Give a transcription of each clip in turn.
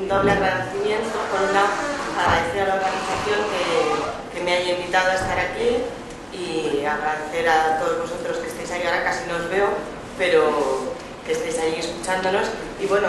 doble agradecimiento. Por un lado, agradecer a la organización que me haya invitado a estar aquí y agradecer a todos vosotros que estéis ahí. Ahora casi no os veo, pero que estéis ahí escuchándonos. Y bueno,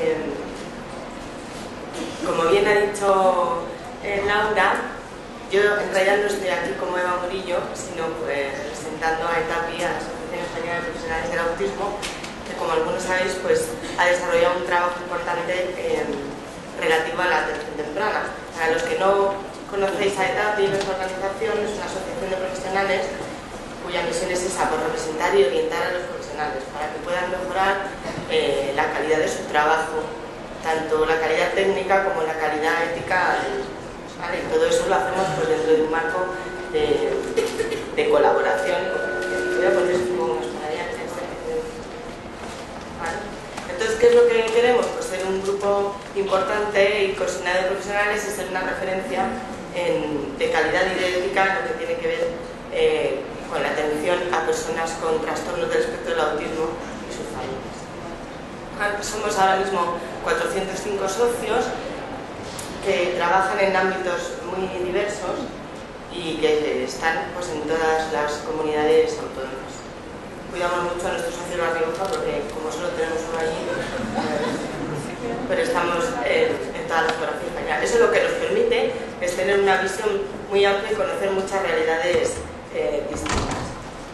como bien ha dicho Laura, yo en realidad no estoy aquí como Eva Murillo, sino pues representando a ETAPI, a la Asociación Española de Profesionales del Autismo, que como algunos sabéis pues ha desarrollado un trabajo importante relativo a la atención temprana. Para los que no conocéis a ETAPI, nuestra organización es una asociación de profesionales cuya misión es esa, por representar y orientar a los profesionales para que puedan mejorar la calidad de su trabajo, tanto la calidad técnica como la calidad ética. ¿Vale? Y todo eso lo hacemos pues, dentro de un marco de colaboración. Voy a poner un poco más para allá. ¿Vale? Entonces, ¿qué es lo que queremos? Pues ser un grupo importante y cohesionado de profesionales y ser una referencia de calidad y de ética en lo que tiene que ver con la atención a personas con trastornos del espectro del autismo y sus familias. Somos ahora mismo 405 socios que trabajan en ámbitos muy diversos y que están pues, en todas las comunidades autónomas. Cuidamos mucho a nuestros socios de La Rioja porque como solo tenemos uno allí, pero estamos en toda la geografía española. Eso lo que nos permite es tener una visión muy amplia y conocer muchas realidades distintas.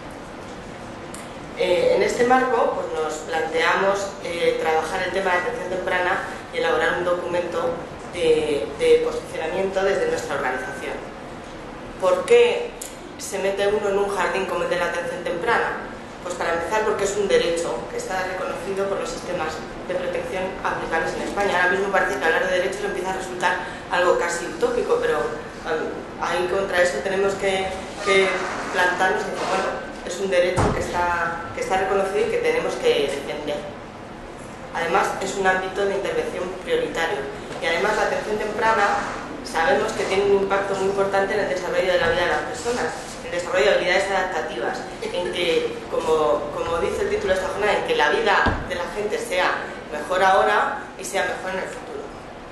En este marco pues, nos planteamos trabajar el tema de atención temprana y elaborar un documento de posicionamiento desde nuestra organización. ¿Por qué se mete uno en un jardín como el de la atención temprana? Pues para empezar porque es un derecho que está reconocido por los sistemas de protección aplicables en España. Ahora mismo parece que hablar de derechos empieza a resultar algo casi utópico, pero ahí contra eso tenemos que plantarnos y decir, bueno, es un derecho que está reconocido y que tenemos que defender. Además, es un ámbito de intervención prioritario. Y además la atención temprana sabemos que tiene un impacto muy importante en el desarrollo de la vida de las personas, en el desarrollo de habilidades adaptativas, en que, como dice el título de esta jornada, en que la vida de la gente sea mejor ahora y sea mejor en el futuro.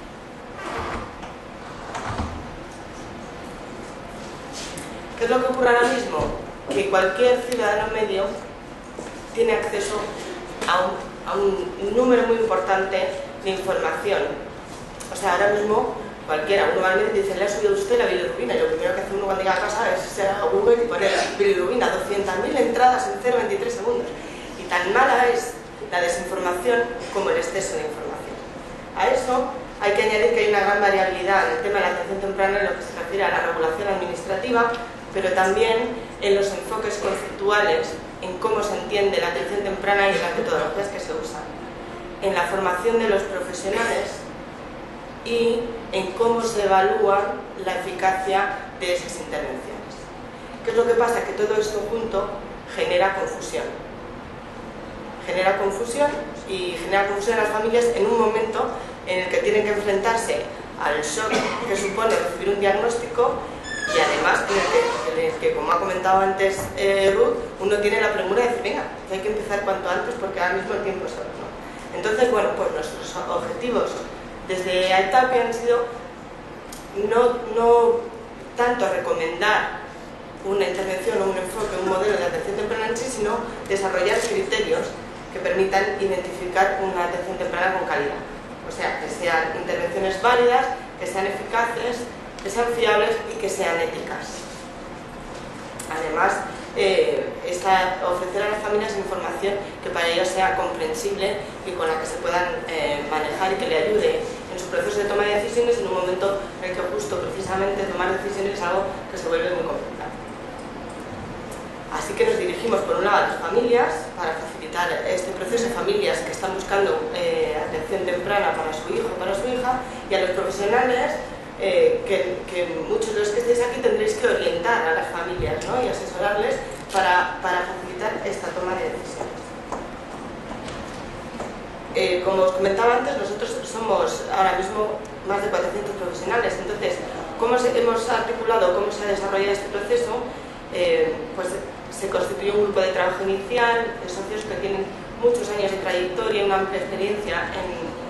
¿Qué es lo que ocurre ahora mismo? Que cualquier ciudadano medio tiene acceso a un número muy importante de información. O sea, ahora mismo cualquiera, uno va al médico y dice, le ha subido usted la bilirrubina, y lo primero que hace uno cuando llega a casa es irse a Google y poner bilirrubina, 200.000 entradas en 0,23 segundos. Y tan mala es la desinformación como el exceso de información. A eso hay que añadir que hay una gran variabilidad en el tema de la atención temprana en lo que se refiere a la regulación administrativa, pero también en los enfoques conceptuales, en cómo se entiende la atención temprana y en las metodologías que se usan, en la formación de los profesionales y en cómo se evalúa la eficacia de esas intervenciones. ¿Qué es lo que pasa? Que todo esto junto genera confusión. Genera confusión y genera confusión a las familias en un momento en el que tienen que enfrentarse al shock que supone recibir un diagnóstico y además en el que como ha comentado antes Ruth, uno tiene la premura de decir, venga, que hay que empezar cuanto antes porque ahora mismo el tiempo es oro, ¿no? Entonces, bueno, pues nuestros objetivos desde ETAPI han sido no tanto recomendar una intervención o un enfoque, un modelo de atención temprana en sí, sino desarrollar criterios que permitan identificar una atención temprana con calidad. O sea, que sean intervenciones válidas, que sean eficaces, que sean fiables y que sean éticas. Además, ofrecer a las familias información que para ellas sea comprensible y con la que se puedan manejar y que le ayude en su proceso de toma de decisiones en un momento en el que justo precisamente tomar decisiones es algo que se vuelve muy complicado. Así que nos dirigimos por un lado a las familias para facilitar este proceso, familias que están buscando atención temprana para su hijo o para su hija, y a los profesionales que muchos de los que estéis aquí tendréis que orientar a las familias, ¿no? Y asesorarles para facilitar esta toma de decisiones. Como os comentaba antes, nosotros somos ahora mismo más de 400 profesionales. Entonces, ¿cómo hemos articulado, cómo se ha desarrollado este proceso? Pues se constituyó un grupo de trabajo inicial de socios que tienen muchos años de trayectoria y una amplia experiencia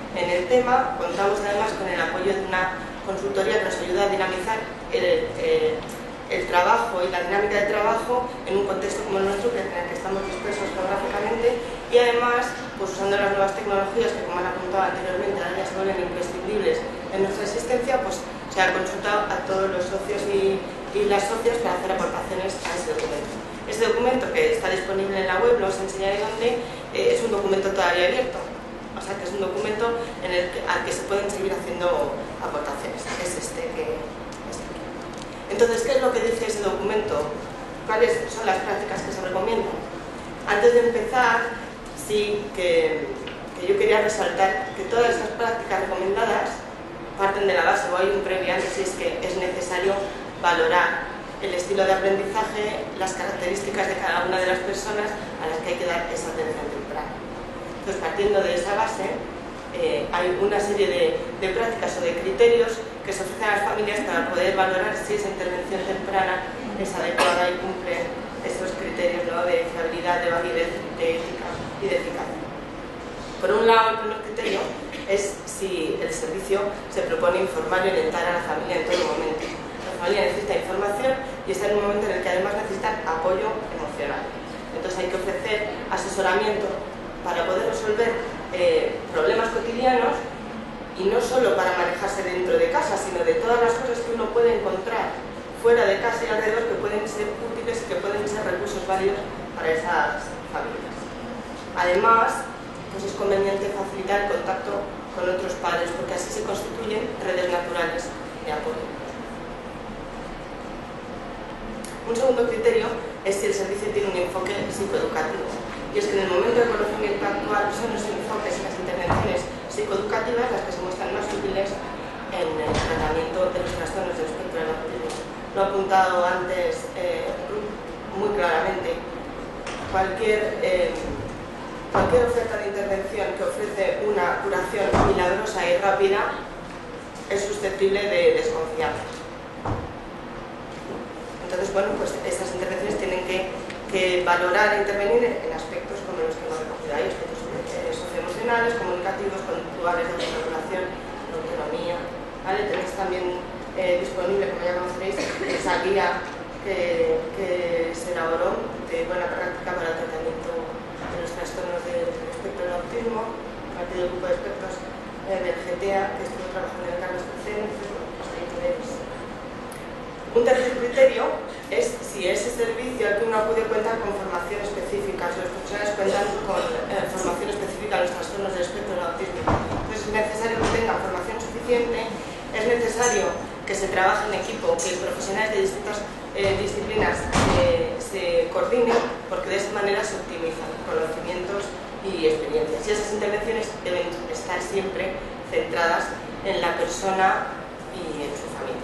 en el tema. Contamos además con el apoyo de una consultoría que nos ayuda a dinamizar el trabajo y la dinámica de trabajo en un contexto como el nuestro, en el que estamos dispersos geográficamente, y además, pues usando las nuevas tecnologías que, como han apuntado anteriormente, ahora ya se vuelven imprescindibles en nuestra existencia, pues se ha consultado a todos los socios y las socias para hacer aportaciones a ese documento. Este documento, que está disponible en la web, no os enseñaré dónde, es un documento todavía abierto, o sea que es un documento al que se pueden seguir haciendo aportaciones, que es este que está aquí. Entonces, ¿qué es lo que dice ese documento? ¿Cuáles son las prácticas que se recomiendan? Antes de empezar, sí que yo quería resaltar que todas estas prácticas recomendadas parten de la base, o hay un previo antes, y es que es necesario valorar el estilo de aprendizaje, las características de cada una de las personas a las que hay que dar esa atención temprana. Entonces, partiendo de esa base, hay una serie de prácticas o de criterios que se ofrecen a las familias para poder valorar si esa intervención temprana es adecuada y cumple esos criterios, ¿no?, de fiabilidad, de validez, de ética y de eficacia. Por un lado, el primer criterio es si el servicio se propone informar y orientar a la familia en todo momento. La familia necesita información y está en un momento en el que además necesitan apoyo emocional. Entonces hay que ofrecer asesoramiento para poder resolver problemas cotidianos, y no solo para manejarse dentro de casa, sino de todas las cosas que uno puede encontrar fuera de casa y alrededor, que pueden ser útiles y que pueden ser recursos válidos para esas familias. Además, pues es conveniente facilitar el contacto con otros padres, porque así se constituyen redes naturales de apoyo. Un segundo criterio es si el servicio tiene un enfoque psicoeducativo, y es que en el momento del conocimiento actual son los enfoques y las intervenciones psicoeducativas las que se muestran más útiles en el tratamiento de los trastornos del espectro del autismo. Lo ha apuntado antes muy claramente. Cualquier oferta de intervención que ofrece una curación milagrosa y rápida es susceptible de desconfianza. Entonces, bueno, pues estas intervenciones tienen que valorar e intervenir en aspectos como los que hemos recogido ahí, aspectos socioemocionales, comunicativos, conductuales, de autorregulación, de autonomía, ¿vale? Tenéis también disponible, como ya conoceréis, esa guía que se elaboró de buena práctica para el tratamiento de los trastornos del espectro del autismo, a partir del grupo de expertos del GTA, que estuvo trabajando en Carlos III, pues ahí tenéis. Un tercer criterio es si ese servicio al que uno acude cuenta con formación específica, si los profesionales cuentan con formación específica en los trastornos del espectro del autismo. Entonces es necesario que tengan formación suficiente, es necesario que se trabaje en equipo, que profesionales de distintas disciplinas se coordinen, porque de esa manera se optimizan conocimientos y experiencias. Y esas intervenciones deben estar siempre centradas en la persona y en su familia.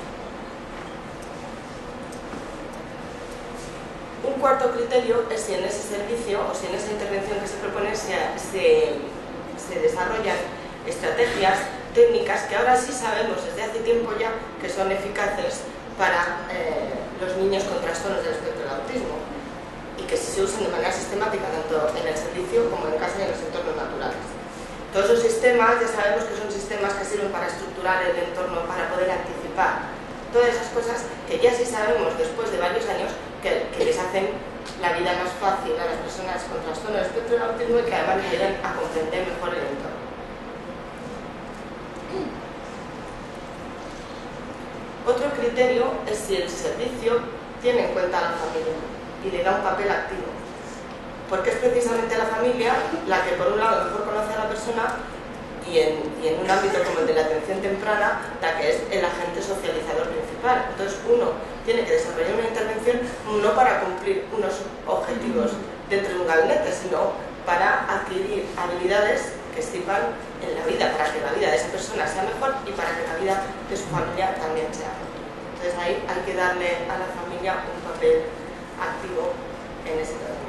Un cuarto criterio es si en ese servicio o si en esa intervención que se propone se desarrollan estrategias, técnicas que ahora sí sabemos desde hace tiempo ya que son eficaces para los niños con trastornos del espectro del autismo, y que se usan de manera sistemática tanto en el servicio como en casa y en los entornos naturales. Todos esos sistemas ya sabemos que son sistemas que sirven para estructurar el entorno, para poder anticipar todas esas cosas que ya sí sabemos después de varios años que les hacen la vida más fácil a las personas con trastorno del espectro del autismo, y que además les ayudan a comprender mejor el entorno. Otro criterio es si el servicio tiene en cuenta a la familia y le da un papel activo, porque es precisamente la familia la que, por un lado, mejor conoce a la persona, y en un ámbito como el de la atención temprana, la que es el agente socializador principal. Entonces uno tiene que desarrollar una intervención no para cumplir unos objetivos dentro de un gabinete, sino para adquirir habilidades que sirvan en la vida, para que la vida de esa persona sea mejor y para que la vida de su familia también sea mejor. Entonces ahí hay que darle a la familia un papel activo en ese tratamiento.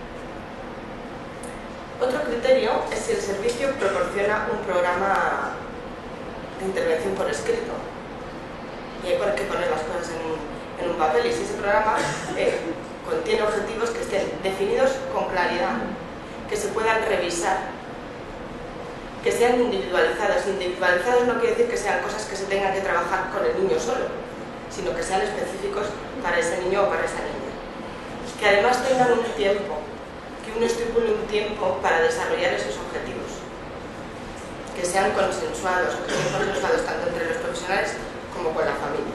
Otro criterio es si el servicio proporciona un programa de intervención por escrito. Y hay que poner las cosas en un papel, y si ese programa contiene objetivos que estén definidos con claridad, que se puedan revisar, que sean individualizadas. Individualizadas no quiere decir que sean cosas que se tengan que trabajar con el niño solo, sino que sean específicos para ese niño o para esa niña. Que además tengan un tiempo, que uno estipule un tiempo para desarrollar esos objetivos. Que sean consensuados, o que sean consensuados tanto entre los profesionales como con la familia.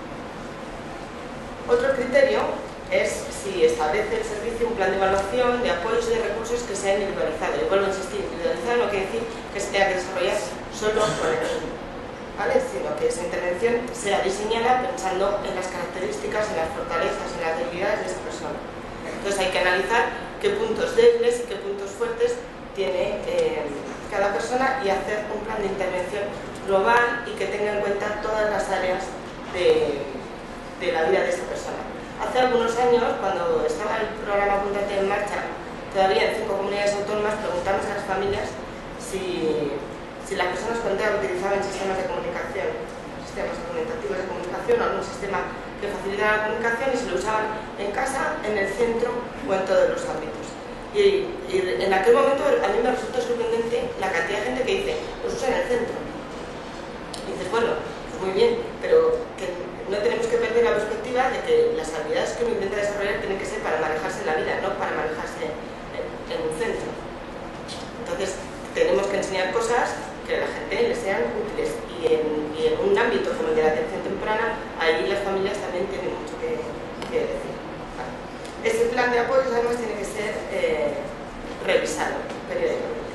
Otro criterio es si establece el servicio un plan de evaluación, de apoyos y de recursos que sea individualizado. Y vuelvo a insistir, individualizado no quiere decir que se tenga que desarrollar solo con el niño, ¿vale? Sino que esa intervención sea diseñada pensando en las características, en las fortalezas, en las debilidades de esa persona. Entonces hay que analizar qué puntos débiles y qué puntos fuertes tiene cada persona y hacer un plan de intervención global y que tenga en cuenta todas las áreas de la vida de esa persona. Hace algunos años, cuando estaba el programa Apúntate en marcha, todavía en 5 comunidades autónomas, preguntamos a las familias si las personas con TEA utilizaban sistemas de comunicación, sistemas argumentativos de comunicación o algún sistema que facilitara la comunicación y si lo usaban en casa, en el centro o en todos los ámbitos. Y en aquel momento a mí me resultó sorprendente la cantidad de gente que dice, los usa en el centro. Y dices, bueno, pues muy bien, pero que no tenemos que perder la perspectiva de que las habilidades que uno intenta desarrollar tienen que ser para manejarse en la vida, no para manejarse en un centro. Entonces, tenemos que enseñar cosas que a la gente le sean útiles. Y en un ámbito como el de la atención temprana, ahí las familias también tienen mucho que decir. Vale. Ese plan de apoyos además tiene que ser revisado periódicamente.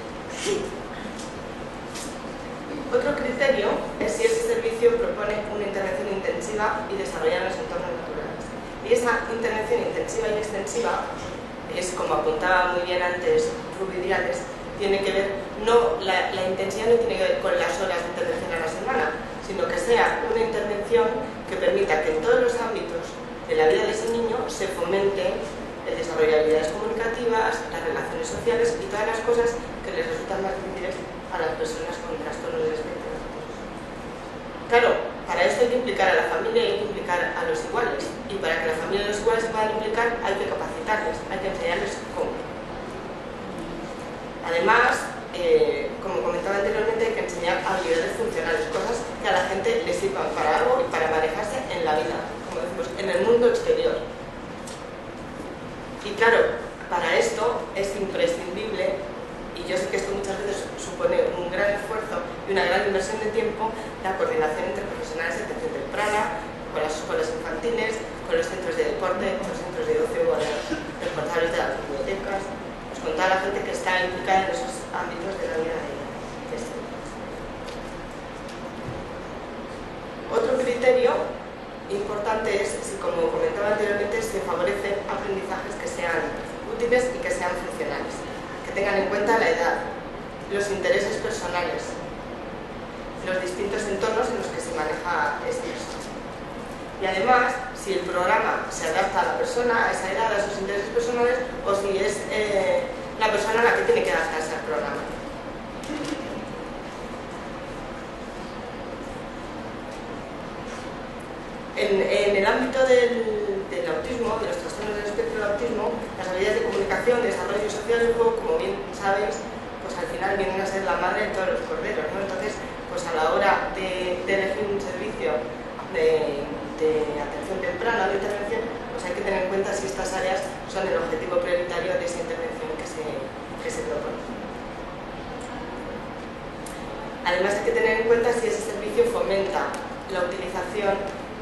Otro criterio es si ese servicio propone una intervención intensiva y desarrollada en los entornos naturales. Y esa intervención intensiva y extensiva es, como apuntaba muy bien antes Rubidiales, tiene que ver, la intensidad no tiene que ver con las horas de intervención a la semana, sino que sea una intervención que permita que en todos los ámbitos de la vida de ese niño se fomente el desarrollo de habilidades comunicativas, las relaciones sociales y todas las cosas que les resultan más difíciles a las personas con trastornos del espectro. Claro, para esto hay que implicar a la familia y hay que implicar a los iguales. Y para que la familia y los iguales se puedan implicar hay que capacitarles, hay que enseñarles cómo. Además, como comentaba anteriormente, hay que enseñar habilidades funcionales, cosas que a la gente le sirvan para algo y para manejarse en la vida, como decimos, en el mundo exterior. Y claro, para esto es imprescindible, y yo sé que esto muchas veces supone un gran esfuerzo y una gran inversión de tiempo, la coordinación entre profesionales de atención temprana, con las escuelas infantiles, con los centros de deporte, con los centros de ocio, con los responsables de las bibliotecas, pues con toda la gente que está implicada en esos ámbitos de la vida de este. Otro criterio importante es si, como comentaba anteriormente, se favorecen aprendizajes que sean útiles y que sean funcionales, que tengan en cuenta la edad, los intereses personales, los distintos entornos en los que se maneja esa persona. Y además, si el programa se adapta a la persona, a esa edad, a sus intereses personales, o si es la persona la que tiene que adaptarse al programa. En el ámbito del autismo, de los trastornos del espectro del autismo, las habilidades de comunicación, de desarrollo social y juego, como bien sabéis, pues al final vienen a ser la madre de todos los corderos, ¿no? Entonces, pues a la hora de elegir un servicio de atención temprana, de intervención, pues hay que tener en cuenta si estas áreas son el objetivo prioritario de esa intervención que se propone. Además hay que tener en cuenta si ese servicio fomenta la utilización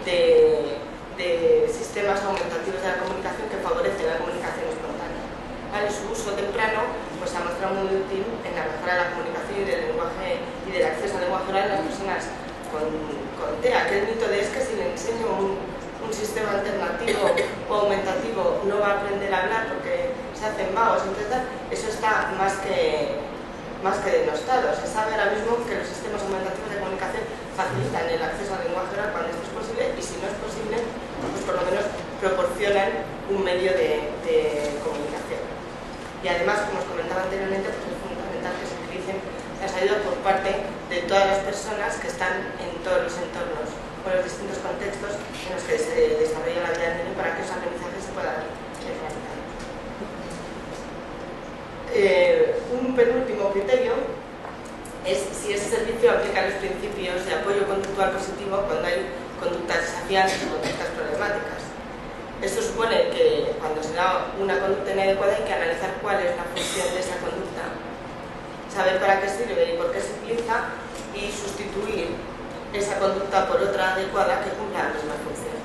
de sistemas aumentativos de la comunicación que favorecen la comunicación espontánea. ¿Vale? Su uso temprano pues, se ha mostrado muy útil en la mejora de la comunicación y del lenguaje y del acceso al lenguaje oral en las personas con TEA, que el mito de es que si le enseño un sistema alternativo o aumentativo no va a aprender a hablar porque se hacen vagos, entonces eso está más que denostado. Se sabe ahora mismo que los sistemas aumentativos de comunicación facilitan el acceso al lenguaje oral cuando esto es posible y si no es posible, pues por lo menos proporcionan un medio de comunicación. Y además, como os comentaba anteriormente, pues es fundamental que se utilicen las ayudas por parte de todas las personas que están en todos los entornos o en los distintos contextos en los que se desarrolla la vida del niño para que esos aprendizajes se puedan realizar. Un penúltimo criterio si ese servicio aplica los principios de apoyo conductual positivo cuando hay conductas desafiantes o conductas problemáticas. Esto supone que cuando se da una conducta inadecuada hay que analizar cuál es la función de esa conducta, saber para qué sirve y por qué se utiliza y sustituir esa conducta por otra adecuada que cumpla la misma función.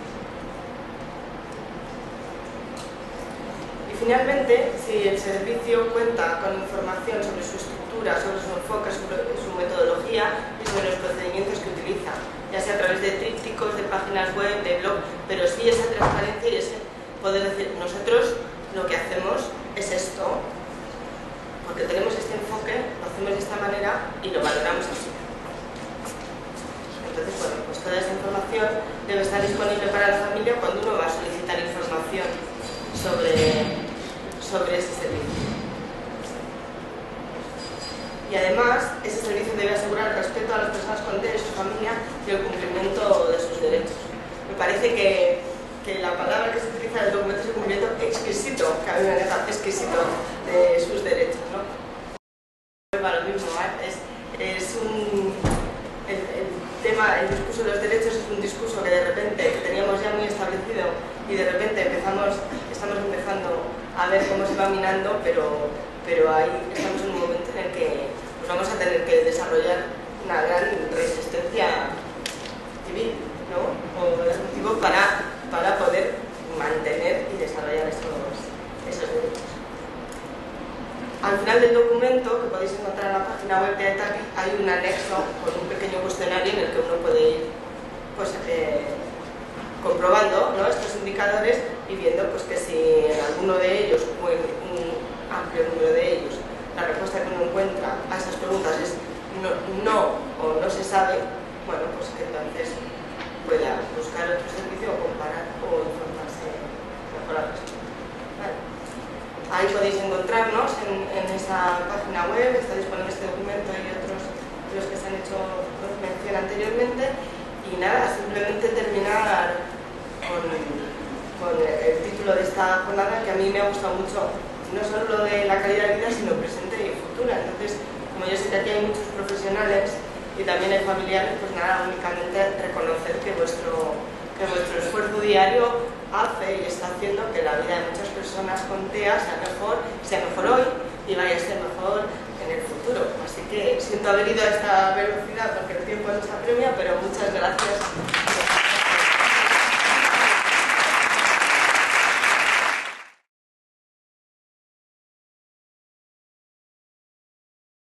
Y finalmente, si el servicio cuenta con información sobre su estructura, sobre su enfoque, sobre su metodología y sobre los procedimientos que utiliza, ya sea a través de trípticos, de páginas web, de blog, pero sí esa transparencia y ese poder decir, nosotros lo que hacemos es esto, porque tenemos este enfoque, lo hacemos de esta manera y lo valoramos así. Entonces, bueno, pues toda esa información debe estar disponible para la familia cuando uno va a solicitar información sobre ese servicio. Y además, ese servicio debe asegurar el respeto a las personas con TEA y su familia y el cumplimiento de sus derechos. Me parece que la palabra que se utiliza en el documento es el cumplimiento exquisito, que a mí me encanta, exquisito, de sus derechos, ¿no? Para lo mismo, el discurso de los derechos es un discurso que de repente que teníamos ya muy establecido y de repente estamos empezando a ver cómo se va minando, pero ahí estamos en un momento en el que pues vamos a tener que desarrollar una gran resistencia civil, ¿no? O ejecutivo para poder mantener y desarrollar esos derechos. Al final del documento, que podéis encontrar en la página web de AETAC, hay un anexo con un pequeño cuestionario en el que uno puede ir pues, comprobando, ¿no?, estos indicadores y viendo pues, que si en alguno de ellos o en un amplio número de ellos la respuesta que uno encuentra a esas preguntas es no o no se sabe, bueno, pues que entonces pueda buscar otro servicio o comparar o informarse mejor al respecto. Vale. Ahí podéis encontrarnos en esa página web, está disponible este documento y otros de los que se han hecho mención anteriormente. Y nada, simplemente terminar con el título de esta jornada, que a mí me ha gustado mucho, no solo lo de la calidad de vida, sino presente y futura. Entonces, como yo sé que aquí hay muchos profesionales y también hay familiares, pues nada, únicamente reconocer que vuestro esfuerzo diario hace y está haciendo que la vida de muchas personas con TEA sea mejor hoy y vaya a ser mejor en el futuro. Así que siento haber ido a esta velocidad porque el tiempo nos apremia, pero muchas gracias.